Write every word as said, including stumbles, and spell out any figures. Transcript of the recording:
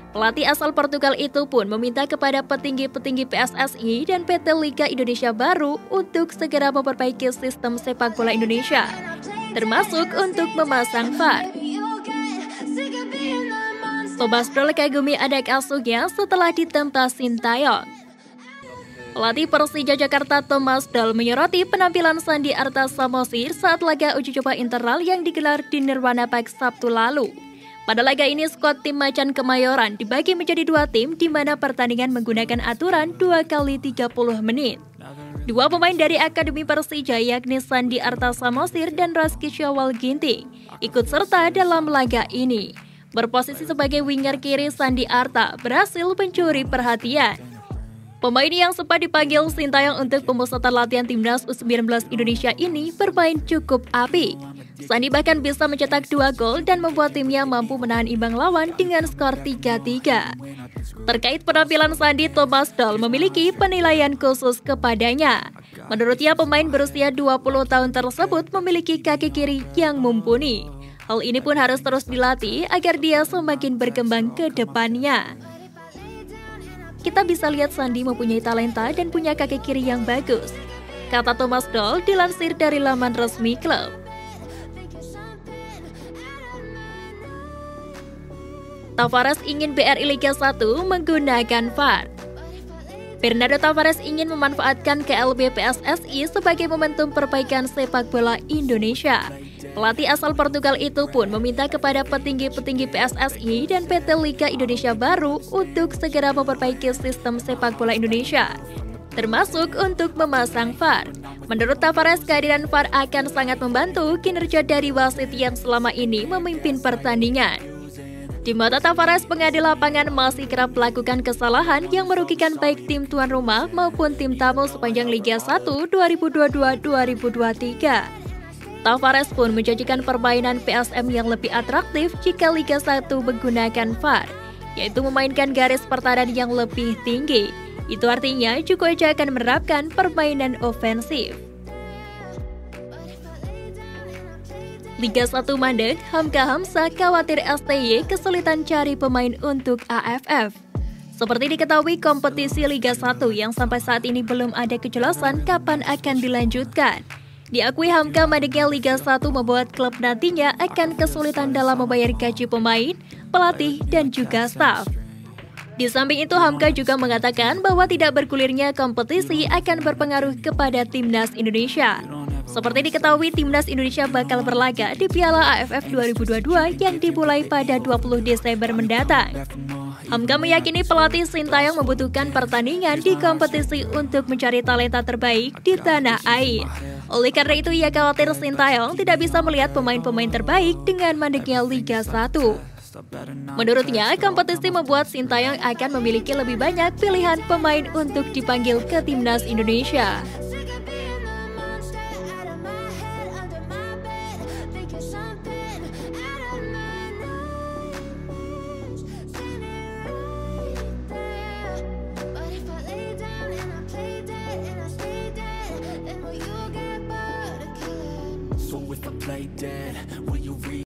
Pelatih asal Portugal itu pun meminta kepada petinggi-petinggi P S S I dan P T Liga Indonesia baru untuk segera memperbaiki sistem sepak bola Indonesia, termasuk untuk memasang V A R. Thomas Doll kagumi anak asuhnya setelah ditempa Sintayong. Pelatih Persija Jakarta Thomas Doll menyoroti penampilan Sandi Arta Samosir saat laga uji coba internal yang digelar di Nirwana Park Sabtu lalu. Pada laga ini, skuad tim Macan Kemayoran dibagi menjadi dua tim di mana pertandingan menggunakan aturan dua kali tiga puluh menit. Dua pemain dari Akademi Persija yakni Sandi Arta Samosir dan Razky Syawal Ginting ikut serta dalam laga ini. Berposisi sebagai winger kiri, Sandi Arta berhasil mencuri perhatian. Pemain yang sempat dipanggil Sintayong untuk pemusatan latihan timnas U sembilan belas Indonesia ini bermain cukup apik. Sandi bahkan bisa mencetak dua gol dan membuat timnya mampu menahan imbang lawan dengan skor tiga tiga. Terkait penampilan Sandi, Thomas Doll memiliki penilaian khusus kepadanya. Menurutnya, pemain berusia dua puluh tahun tersebut memiliki kaki kiri yang mumpuni. Hal ini pun harus terus dilatih agar dia semakin berkembang ke depannya. Kita bisa lihat Sandi mempunyai talenta dan punya kaki kiri yang bagus, kata Thomas Doll dilansir dari laman resmi klub. Tavares ingin B R I Liga satu menggunakan V A R. Bernardo Tavares ingin memanfaatkan K L B P S S I sebagai momentum perbaikan sepak bola Indonesia. Pelatih asal Portugal itu pun meminta kepada petinggi-petinggi P S S I dan P T Liga Indonesia baru untuk segera memperbaiki sistem sepak bola Indonesia, termasuk untuk memasang V A R. Menurut Tavares, kehadiran V A R akan sangat membantu kinerja dari wasit yang selama ini memimpin pertandingan. Di mata Tavares, pengadil lapangan masih kerap melakukan kesalahan yang merugikan baik tim tuan rumah maupun tim tamu sepanjang Liga satu dua ribu dua puluh dua dua ribu dua puluh tiga. Tavares pun menjanjikan permainan P S M yang lebih atraktif jika Liga satu menggunakan V A R, yaitu memainkan garis pertahanan yang lebih tinggi. Itu artinya Jokowi akan menerapkan permainan ofensif. Liga satu mandek, Hamka Hamzah khawatir S T Y kesulitan cari pemain untuk A F F. Seperti diketahui, kompetisi Liga satu yang sampai saat ini belum ada kejelasan kapan akan dilanjutkan. Diakui Hamka, mandeknya Liga satu membuat klub nantinya akan kesulitan dalam membayar gaji pemain, pelatih, dan juga staf. Di samping itu, Hamka juga mengatakan bahwa tidak bergulirnya kompetisi akan berpengaruh kepada timnas Indonesia. Seperti diketahui, timnas Indonesia bakal berlaga di Piala A F F dua ribu dua puluh dua yang dimulai pada dua puluh Desember mendatang. Hamka meyakini pelatih Sintayong membutuhkan pertandingan di kompetisi untuk mencari talenta terbaik di tanah air. Oleh karena itu, ia khawatir Sintayong tidak bisa melihat pemain-pemain terbaik dengan mandeknya Liga satu. Menurutnya, kompetisi membuat Sintayong akan memiliki lebih banyak pilihan pemain untuk dipanggil ke timnas Indonesia. So if I play dead,